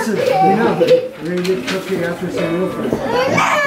listen, enough. We're going to get cooking after some real friends.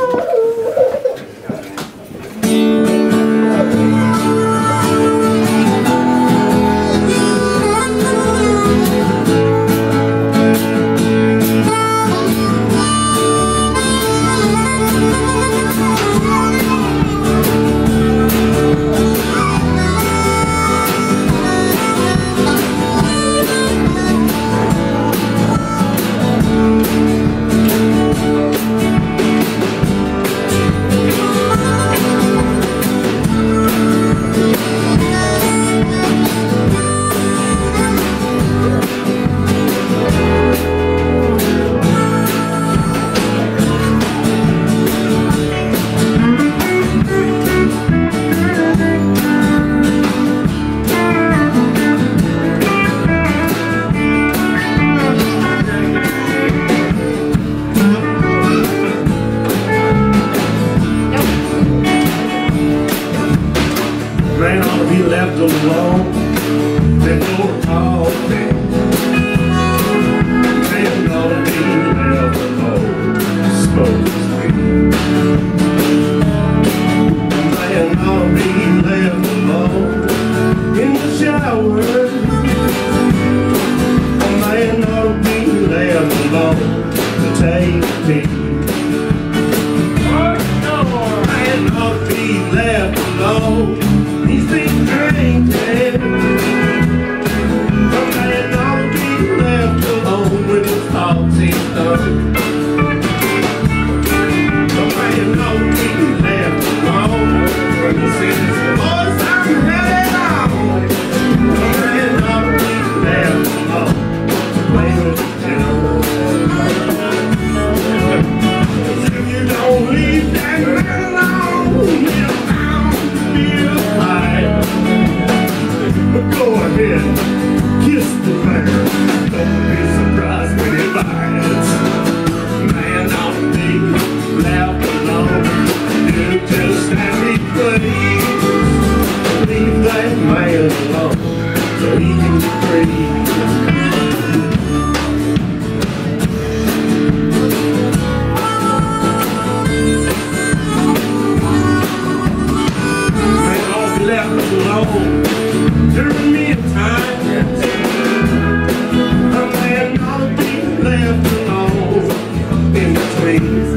Man ought to be left alone and no talking. Man ought to be left alone, smoke sweet. Man ought to be left alone in the shower. Man ought to be left alone to take tea. Man ought to be left alone. He's been drinking. A man ought to be left alone with his thoughts he's done. A man ought to be left alone when he says, boys, I'm headed on. A man ought to be left alone to play with the children. If you don't leave that man alone, he'll bound to be a fight. But go ahead, kiss the bear. Don't be surprised when he bites. Man ought to be left alone. Do just as he please. Leave that man alone so he can be free. During mealtime, a man ought to be left alone in between.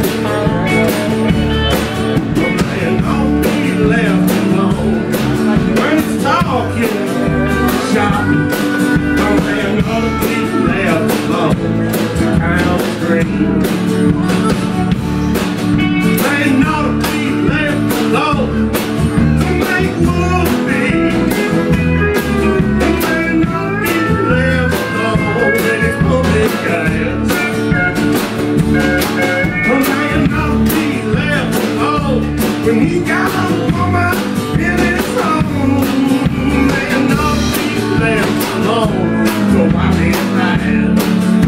A man ought to be left alone when he's talking shop. A man ought to be left alone to count green. A man ought to be left alone to make movie. When he got a woman in his home, man ought to be left alone. So I mean that.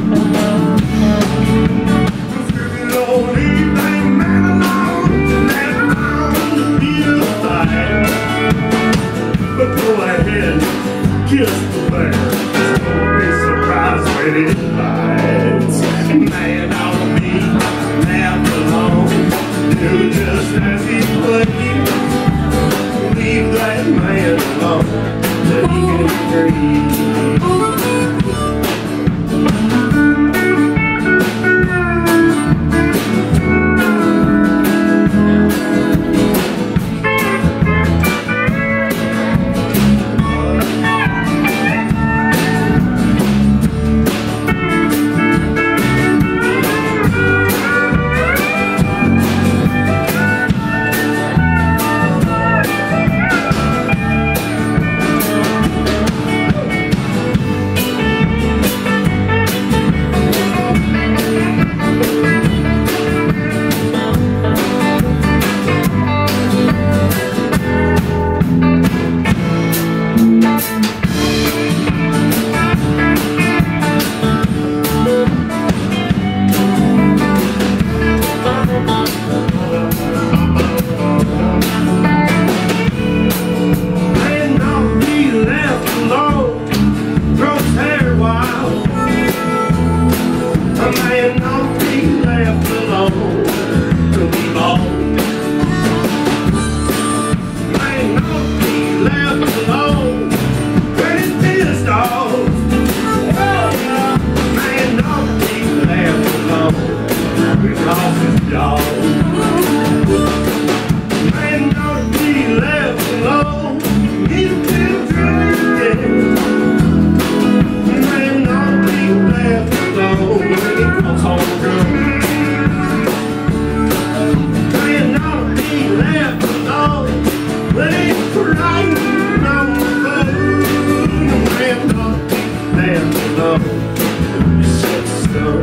If you don't leave that man alone, that's bound to be a fight. But go ahead, kiss the bear. Don't be surprised when it bites. Man ought to be left alone. Do just as he please. Leave that man alone that he can breathe. know when he walks home drunk. Man ought to be left alone when he's crying on the phone. Man ought to be left alone. You said so.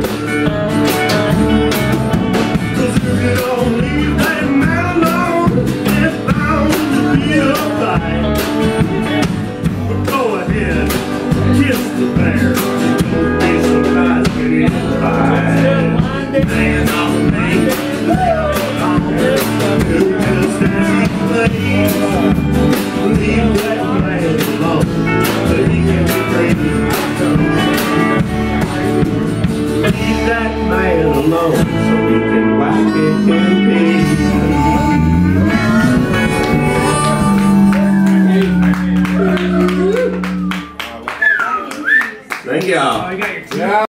'Cause if you don't leave that man alone, it's bound to be a fight. But go ahead, kiss the bear. Don't be surprised when he fight. Man ought to make it left alone. Just as he plays, leave that man alone so he can be free. Leave that man alone so he can whack it in peace.